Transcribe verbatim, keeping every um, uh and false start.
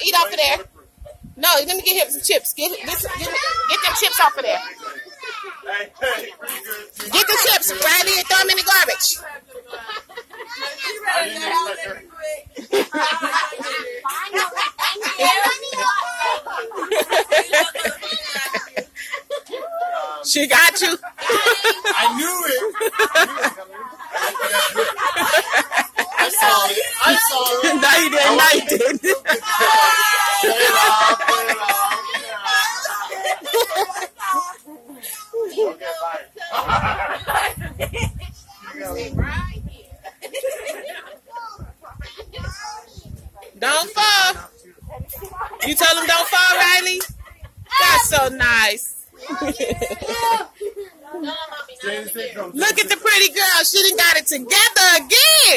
eat off of there. No, let me get him some chips. Get, get, get, get them chips off of there. Get the chips, Riley, and throw them in the garbage. She got you. I knew it. I saw it. I saw it. No, you didn't. No, you didn't. Play it off. Play it off. Okay, bye. Don't fall. You told him don't fall, Riley? That's so nice. Look at the pretty girl. She done got it together again.